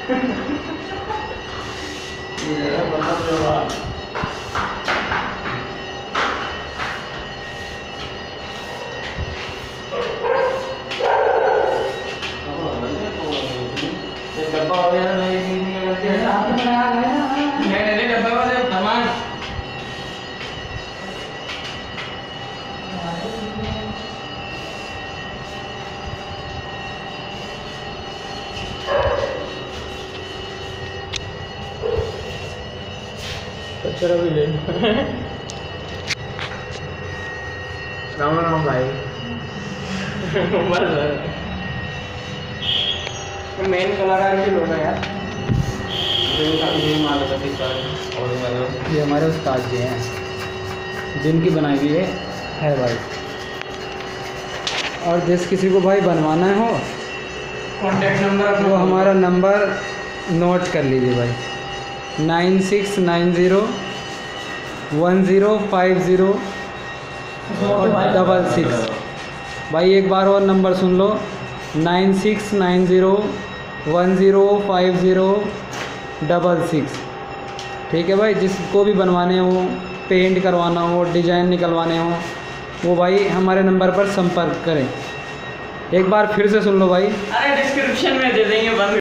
डब्बा वगैरह नहीं डब्बा वाले सामान कचरा भी ले राम राम भाई मेन कलाकार भी लोग हैं यार। ये हमारे उस्ताद जी हैं जिनकी बनाई हुई है भाई। और जिस किसी को भाई बनवाना हो कॉन्टैक्ट नंबर वो हमारा नंबर नोट कर लीजिए भाई 9690105066। भाई एक बार और नंबर सुन लो 9690105066। ठीक है भाई, जिसको भी बनवाने हो, पेंट करवाना हो, डिज़ाइन निकलवाने हो, वो भाई हमारे नंबर पर संपर्क करें। एक बार फिर से सुन लो भाई। अरे डिस्क्रिप्शन में दे देंगे।